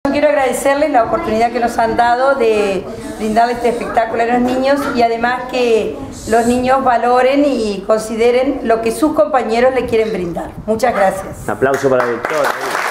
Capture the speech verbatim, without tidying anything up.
Quiero agradecerles la oportunidad que nos han dado de brindarle este espectáculo a los niños y además que los niños valoren y consideren lo que sus compañeros le quieren brindar. Muchas gracias. Un aplauso para la directora.